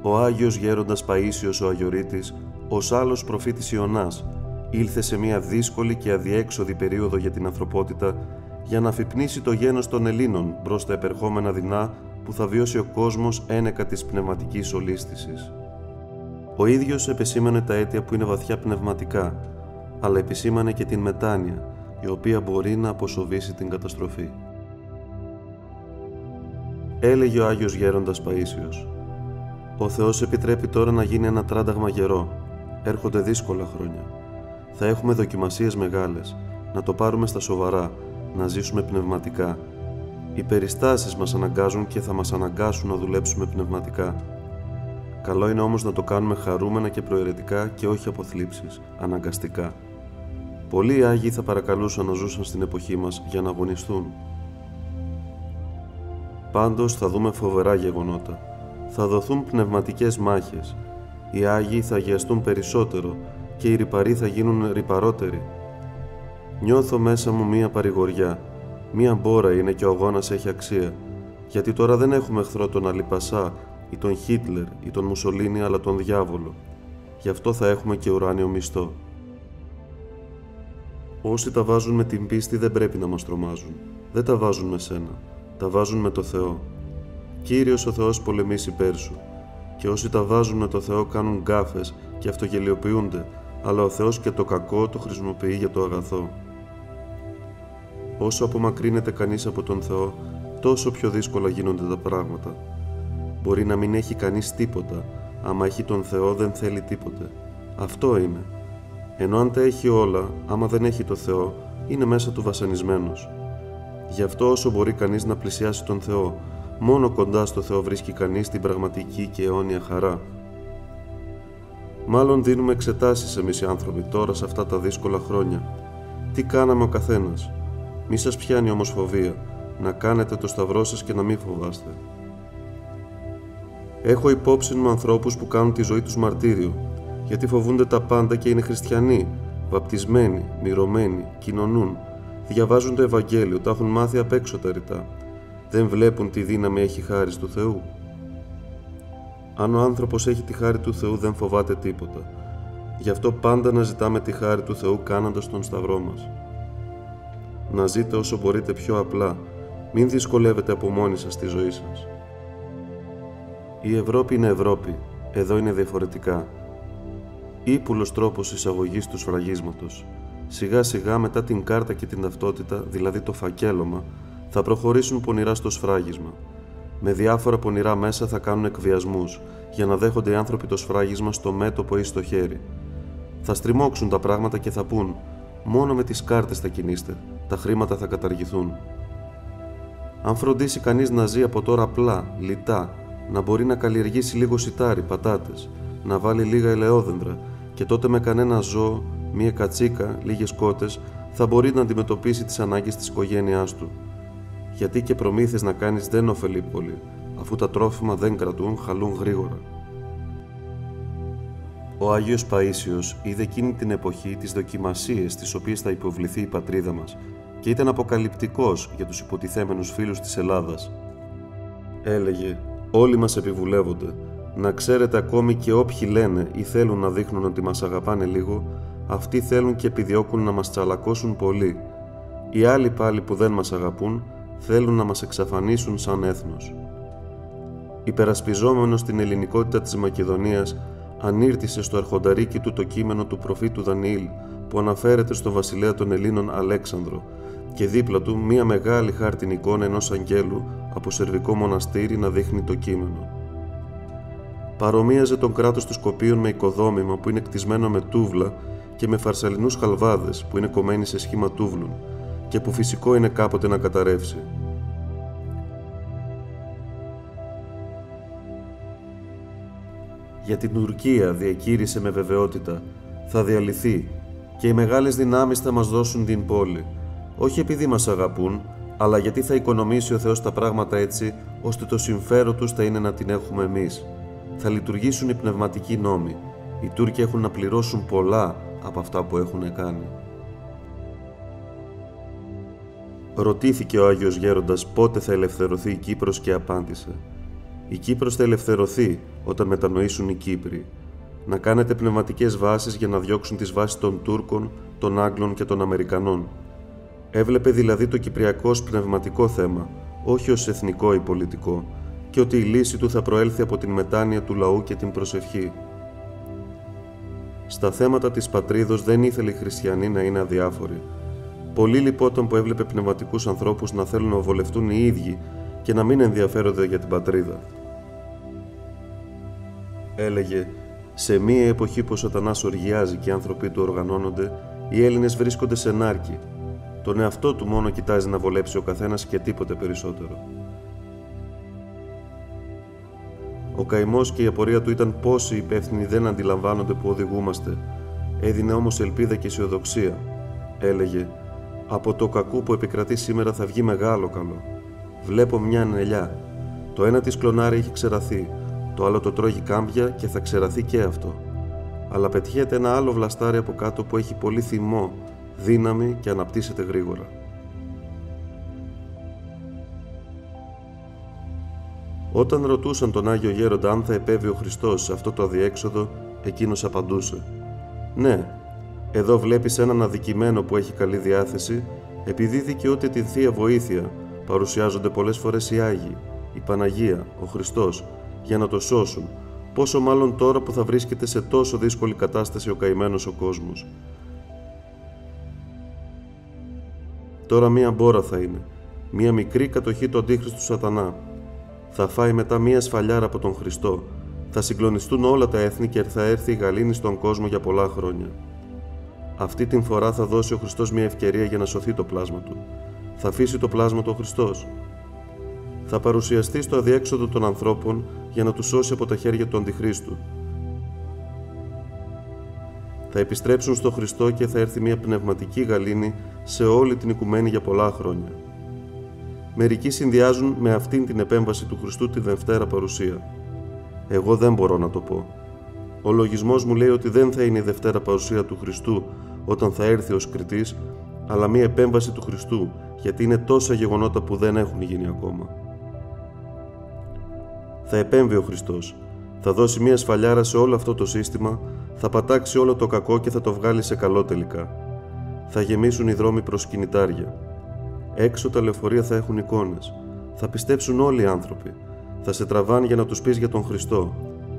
Ο Άγιος Γέροντας Παΐσιος ο Αγιορείτης, ως άλλος προφήτης Ιωνάς, ήλθε σε μια δύσκολη και αδιέξοδη περίοδο για την ανθρωπότητα για να αφυπνίσει το γένος των Ελλήνων μπρος τα επερχόμενα δεινά που θα βιώσει ο κόσμος ένεκα της πνευματικής ολίσθησης. Ο ίδιος επεσήμανε τα αίτια που είναι βαθιά πνευματικά, αλλά επισήμανε και την μετάνοια, η οποία μπορεί να αποσοβήσει την καταστροφή. Έλεγε ο Άγιος Γέροντας Παΐσιος: «Ο Θεός επιτρέπει τώρα να γίνει ένα τράνταγμα γερό. Έρχονται δύσκολα χρόνια. Θα έχουμε δοκιμασίες μεγάλες, να το πάρουμε στα σοβαρά, να ζήσουμε πνευματικά. Οι περιστάσεις μας αναγκάζουν και θα μας αναγκάσουν να δουλέψουμε πνευματικά. Καλό είναι όμως να το κάνουμε χαρούμενα και προαιρετικά και όχι από θλίψεις, αναγκαστικά. Πολλοί Άγιοι θα παρακαλούσαν να ζούσαν στην εποχή μας για να αγωνιστούν. Πάντως θα δούμε φοβερά γεγονότα. Θα δοθούν πνευματικές μάχες. Οι Άγιοι θα αγιαστούν περισσότερο και οι ρυπαροί θα γίνουν ρυπαρότεροι. Νιώθω μέσα μου μία παρηγοριά. Μία μπόρα είναι και ο αγώνας έχει αξία. Γιατί τώρα δεν έχουμε εχθρό τον Αλιπασά ή τον Χίτλερ ή τον Μουσολίνι, αλλά τον διάβολο. Γι' αυτό θα έχουμε και ουράνιο μισθό. Όσοι τα βάζουν με την πίστη δεν πρέπει να μας τρομάζουν. Δεν τα βάζουν με σένα. Τα βάζουν με το Θεό. Κύριος ο Θεός πολεμήσει υπέρ σου. Και όσοι τα βάζουν με το Θεό κάνουν γκάφες και αυτογελιοποιούνται, αλλά ο Θεός και το κακό το χρησιμοποιεί για το αγαθό. Όσο απομακρύνεται κανείς από τον Θεό, τόσο πιο δύσκολα γίνονται τα πράγματα. Μπορεί να μην έχει κανείς τίποτα, άμα έχει τον Θεό δεν θέλει τίποτε. Αυτό είναι. Ενώ αν τα έχει όλα, άμα δεν έχει το Θεό, είναι μέσα του βασανισμένος. Γι' αυτό όσο μπορεί κανείς να πλησιάσει τον Θεό, μόνο κοντά στο Θεό βρίσκει κανείς την πραγματική και αιώνια χαρά. Μάλλον δίνουμε εξετάσεις εμείς οι άνθρωποι τώρα σε αυτά τα δύσκολα χρόνια. Τι κάναμε ο καθένας. Μη σας πιάνει όμως φοβία. Να κάνετε το σταυρό σας και να μην φοβάστε. Έχω υπόψη μου ανθρώπους που κάνουν τη ζωή τους μαρτύριο, γιατί φοβούνται τα πάντα και είναι χριστιανοί, βαπτισμένοι, μυρωμένοι, κοινωνούν, διαβάζουν το Ευαγγέλιο, τα έχουν μάθει απ' έξω τα ρητά. Δεν βλέπουν τι δύναμη έχει χάρις του Θεού. Αν ο άνθρωπος έχει τη χάρη του Θεού δεν φοβάται τίποτα. Γι' αυτό πάντα να ζητάμε τη χάρη του Θεού κάνοντας τον σταυρό μας. Να ζείτε όσο μπορείτε πιο απλά. Μην δυσκολεύετε από μόνοι σας τη ζωή σας. Η Ευρώπη είναι Ευρώπη. Εδώ είναι διαφορετικά. Ήπουλος τρόπος εισαγωγής του σφραγίσματος. Σιγά σιγά μετά την κάρτα και την ταυτότητα, δηλαδή το φακέλωμα, θα προχωρήσουν πονηρά στο σφράγισμα. Με διάφορα πονηρά μέσα θα κάνουν εκβιασμούς, για να δέχονται οι άνθρωποι το σφράγισμα στο μέτωπο ή στο χέρι. Θα στριμώξουν τα πράγματα και θα πούν: μόνο με τις κάρτες θα κινείστε, τα χρήματα θα καταργηθούν. Αν φροντίσει κανείς να ζει από τώρα απλά, λιτά, να μπορεί να καλλιεργήσει λίγο σιτάρι, πατάτες, να βάλει λίγα ελαιόδεντρα και τότε με κανένα ζώο, μία κατσίκα, λίγες κότες, θα μπορεί να αντιμετωπίσει τις ανάγκες της οικογένειάς του. Γιατί και προμήθειες να κάνεις δεν ωφελεί πολύ, αφού τα τρόφιμα δεν κρατούν, χαλούν γρήγορα. Ο Άγιος Παΐσιος είδε εκείνη την εποχή τις δοκιμασίες τις οποίες θα υποβληθεί η πατρίδα μας και ήταν αποκαλυπτικός για τους υποτιθέμενους φίλους της Ελλάδας. Έλεγε: «Όλοι μας επιβουλεύονται. Να ξέρετε ακόμη και όποιοι λένε ή θέλουν να δείχνουν ότι μας αγαπάνε λίγο, αυτοί θέλουν και επιδιώκουν να μας τσαλακώσουν πολύ. Οι άλλοι πάλι που δεν μας αγαπούν θέλουν να μας εξαφανίσουν σαν έθνος». Υπερασπιζόμενος την ελληνικότητα της Μακεδονίας, ανήρτησε στο αρχονταρίκι του το κείμενο του προφήτου Δανιήλ που αναφέρεται στο βασιλέα των Ελλήνων Αλέξανδρο και δίπλα του μία μεγάλη χάρτινη εικόνα ενός αγγέλου από σερβικό μοναστήρι να δείχνει το κείμενο. Παρομοίαζε τον κράτος του Σκοπίων με οικοδόμημα που είναι κτισμένο με τούβλα και με φαρσαλινούς χαλβάδες που είναι κομμένοι σε σχήμα τούβλων και που φυσικό είναι κάποτε να καταρρεύσει. Για την Τουρκία διακήρυσε με βεβαιότητα: θα διαλυθεί και οι μεγάλες δυνάμεις θα μας δώσουν την πόλη, όχι επειδή μας αγαπούν, αλλά γιατί θα οικονομήσει ο Θεός τα πράγματα έτσι, ώστε το συμφέρον τους θα είναι να την έχουμε εμείς. Θα λειτουργήσουν οι πνευματικοί νόμοι. Οι Τούρκοι έχουν να πληρώσουν πολλά από αυτά που έχουν κάνει. Ρωτήθηκε ο Άγιος Γέροντας πότε θα ελευθερωθεί η Κύπρος και απάντησε: Η Κύπρος θα ελευθερωθεί όταν μετανοήσουν οι Κύπροι. Να κάνετε πνευματικές βάσεις για να διώξουν τις βάσεις των Τούρκων, των Άγγλων και των Αμερικανών. Έβλεπε δηλαδή το κυπριακό ως πνευματικό θέμα, όχι ως εθνικό ή πολιτικό, και ότι η λύση του θα προέλθει από την μετάνοια του λαού και την προσευχή. Στα θέματα της πατρίδος δεν ήθελε οι χριστιανοί να είναι αδιάφοροι. Πολύ λυπόταν που έβλεπε πνευματικούς ανθρώπους να θέλουν να βολευτούν οι ίδιοι και να μην ενδιαφέρονται για την πατρίδα. Έλεγε, σε μία εποχή που ο σατανάς οργιάζει και οι άνθρωποι του οργανώνονται, οι Έλληνες βρίσκονται σε νάρκη. Τον εαυτό του μόνο κοιτάζει να βολέψει ο καθένας και τίποτε περισσότερο. Ο καημός και η απορία του ήταν πόσοι υπεύθυνοι δεν αντιλαμβάνονται που οδηγούμαστε. Έδινε όμως ελπίδα και αισιοδοξία. Έλεγε, από το κακό που επικρατεί σήμερα θα βγει μεγάλο καλό. Βλέπω μια ανελιά. Το ένα της κλονάρι έχει ξεραθεί, το άλλο το τρώγει κάμπια και θα ξεραθεί και αυτό. Αλλά πετιέται ένα άλλο βλαστάρι από κάτω που έχει πολύ θυμό, δύναμη και αναπτύσσεται γρήγορα. Όταν ρωτούσαν τον Άγιο Γέροντα αν θα επέβει ο Χριστός σε αυτό το αδιέξοδο, εκείνος απαντούσε «Ναι, εδώ βλέπεις έναν αδικημένο που έχει καλή διάθεση, επειδή δικαιούται την Θεία Βοήθεια, παρουσιάζονται πολλές φορές οι Άγιοι, η Παναγία, ο Χριστός, για να το σώσουν, πόσο μάλλον τώρα που θα βρίσκεται σε τόσο δύσκολη κατάσταση ο καημένος ο κόσμος. Τώρα μία μπόρα θα είναι, μία μικρή κατοχή του αντίχριστου σατανά. Θα φάει μετά μία σφαλιάρα από τον Χριστό, θα συγκλονιστούν όλα τα έθνη και θα έρθει η γαλήνη στον κόσμο για πολλά χρόνια. Αυτή την φορά θα δώσει ο Χριστός μία ευκαιρία για να σωθεί το πλάσμα του. Θα αφήσει το πλάσμα του ο Χριστός. Θα παρουσιαστεί στο αδιέξοδο των ανθρώπων για να τους σώσει από τα χέρια του Αντιχρίστου. Θα επιστρέψουν στο Χριστό και θα έρθει μια πνευματική γαλήνη σε όλη την οικουμένη για πολλά χρόνια. Μερικοί συνδυάζουν με αυτήν την επέμβαση του Χριστού τη Δευτέρα Παρουσία. Εγώ δεν μπορώ να το πω. Ο λογισμός μου λέει ότι δεν θα είναι η Δευτέρα Παρουσία του Χριστού όταν θα έρθει ως κριτής, αλλά μια επέμβαση του Χριστού, γιατί είναι τόσα γεγονότα που δεν έχουν γίνει ακόμα. Θα επέμβει ο Χριστός, θα δώσει μια σφαλιάρα σε όλο αυτό το σύστημα, θα πατάξει όλο το κακό και θα το βγάλει σε καλό τελικά. Θα γεμίσουν οι δρόμοι προς κινητάρια. Έξω τα λεωφορεία θα έχουν εικόνες. Θα πιστέψουν όλοι οι άνθρωποι. Θα σε τραβάνε για να τους πεις για τον Χριστό.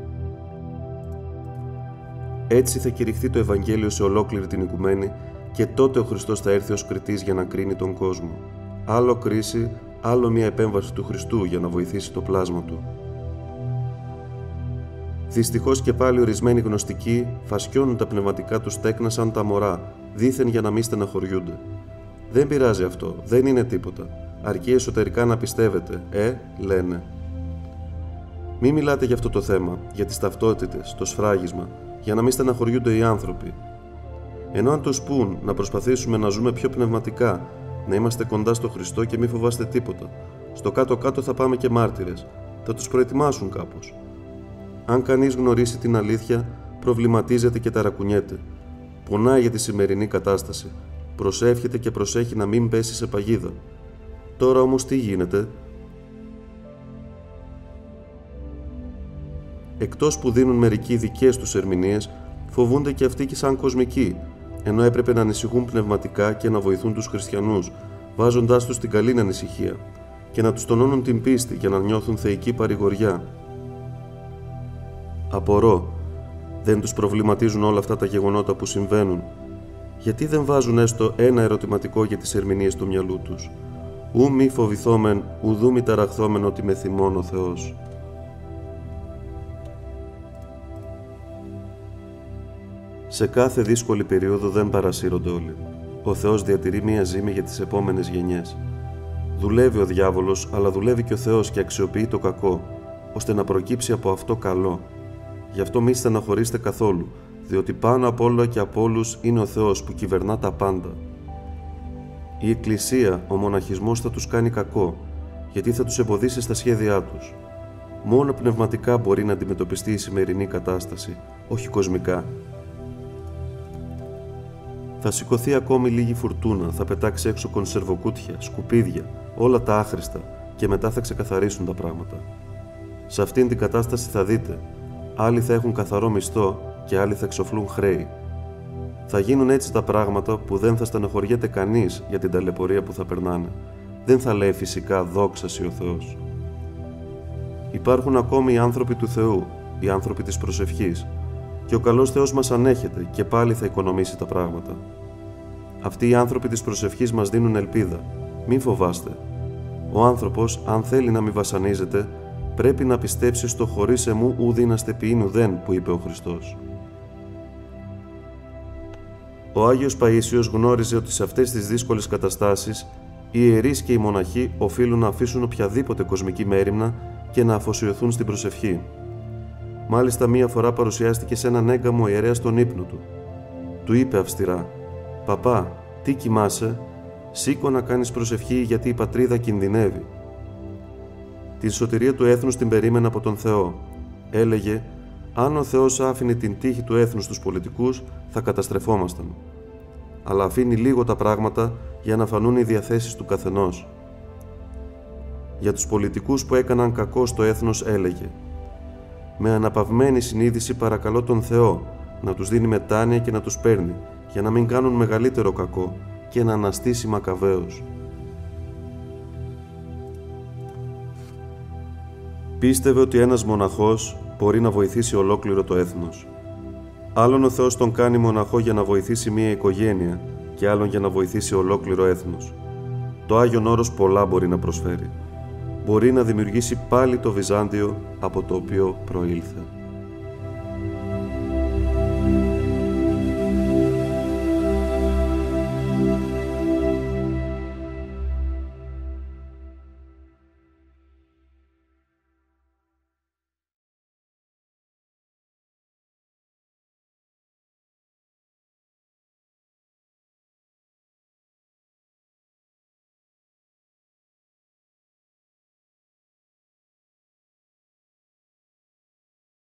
Έτσι θα κηρυχθεί το Ευαγγέλιο σε ολόκληρη την οικουμένη και τότε ο Χριστός θα έρθει ως κριτής για να κρίνει τον κόσμο. Άλλο κρίση, άλλο μια επέμβαση του Χριστού για να βοηθήσει το πλάσμα του. Δυστυχώς και πάλι ορισμένοι γνωστικοί φασκιώνουν τα πνευματικά τους τέκνα σαν τα μωρά, δήθεν για να μην στεναχωριούνται. Δεν πειράζει αυτό, δεν είναι τίποτα. Αρκεί εσωτερικά να πιστεύετε, λένε. Μη μιλάτε για αυτό το θέμα, για τις ταυτότητες, το σφράγισμα, για να μην στεναχωριούνται οι άνθρωποι. Ενώ αν τους πούν να προσπαθήσουμε να ζούμε πιο πνευματικά, να είμαστε κοντά στο Χριστό και μη φοβάστε τίποτα, στο κάτω-κάτω θα πάμε και μάρτυρες, θα τους προετοιμάσουν κάπως. Αν κανείς γνωρίσει την αλήθεια, προβληματίζεται και ταρακουνιέται. Πονάει για τη σημερινή κατάσταση. Προσεύχεται και προσέχει να μην πέσει σε παγίδα. Τώρα όμως τι γίνεται? Εκτός που δίνουν μερικοί δικές τους ερμηνείες, φοβούνται και αυτοί και σαν κοσμικοί, ενώ έπρεπε να ανησυχούν πνευματικά και να βοηθούν τους χριστιανούς, βάζοντάς τους την καλή ανησυχία και να τους τονώνουν την πίστη για να νιώθουν θεϊκή παρηγοριά. Απορώ, δεν τους προβληματίζουν όλα αυτά τα γεγονότα που συμβαίνουν? Γιατί δεν βάζουν έστω ένα ερωτηματικό για τις ερμηνείες του μυαλού τους? Ου μη φοβηθόμεν, ουδού μη ταραχθόμεν ότι με θυμών ο Θεός. Σε κάθε δύσκολη περίοδο δεν παρασύρονται όλοι. Ο Θεός διατηρεί μία ζύμη για τις επόμενες γενιές. Δουλεύει ο διάβολος, αλλά δουλεύει και ο Θεός και αξιοποιεί το κακό, ώστε να προκύψει από αυτό καλό. Γι' αυτό μη στεναχωρήστε καθόλου, διότι πάνω απ' όλα και από όλους είναι ο Θεός που κυβερνά τα πάντα. Η Εκκλησία, ο μοναχισμός θα τους κάνει κακό, γιατί θα τους εμποδίσει στα σχέδιά τους. Μόνο πνευματικά μπορεί να αντιμετωπιστεί η σημερινή κατάσταση, όχι κοσμικά. Θα σηκωθεί ακόμη λίγη φουρτούνα, θα πετάξει έξω κονσερβοκούτια, σκουπίδια, όλα τα άχρηστα και μετά θα ξεκαθαρίσουν τα πράγματα. Σε αυτήν την κατάσταση θα δείτε, άλλοι θα έχουν καθαρό μισθό και άλλοι θα εξοφλούν χρέη. Θα γίνουν έτσι τα πράγματα που δεν θα στενοχωριέται κανείς για την ταλαιπωρία που θα περνάνε. Δεν θα λέει φυσικά «Δόξα σοι ο Θεός». Υπάρχουν ακόμη οι άνθρωποι του Θεού, οι άνθρωποι της προσευχής, και ο καλός Θεός μας ανέχεται και πάλι θα οικονομήσει τα πράγματα. Αυτοί οι άνθρωποι της προσευχής μας δίνουν ελπίδα. Μην φοβάστε. Ο άνθρωπος, αν θέλει να μην βασανίζεται, πρέπει να πιστέψει στο «χωρίς εμού ουδή να στεποιήν ουδέν» που είπε ο Χριστός. Ο Άγιος Παΐσιος γνώριζε ότι σε αυτές τις δύσκολες καταστάσεις οι ιερείς και οι μοναχοί οφείλουν να αφήσουν οποιαδήποτε κοσμική μέριμνα και να αφοσιωθούν στην προσευχή. Μάλιστα, μία φορά παρουσιάστηκε σε έναν έγκαμο ιερέα στον ύπνο του. Του είπε αυστηρά: «Παπά, τι κοιμάσαι? Σήκω να κάνεις προσευχή, γιατί η πατρίδα κινδυνεύει». Την σωτηρία του έθνους την περίμενε από τον Θεό. Έλεγε: «Αν ο Θεός άφηνε την τύχη του έθνους στους πολιτικούς, θα καταστρεφόμασταν. Αλλά αφήνει λίγο τα πράγματα για να φανούν οι διαθέσεις του καθενός». Για τους πολιτικούς που έκαναν κακό στο έθνος έλεγε: «Με αναπαυμένη συνείδηση παρακαλώ τον Θεό να τους δίνει μετάνοια και να τους παίρνει, για να μην κάνουν μεγαλύτερο κακό και να αναστήσει μακαβαίως». Πίστευε ότι ένας μοναχός μπορεί να βοηθήσει ολόκληρο το έθνος. Άλλον ο Θεός τον κάνει μοναχό για να βοηθήσει μία οικογένεια και άλλον για να βοηθήσει ολόκληρο έθνος. Το Άγιον Όρος πολλά μπορεί να προσφέρει. Μπορεί να δημιουργήσει πάλι το Βυζάντιο από το οποίο προήλθε.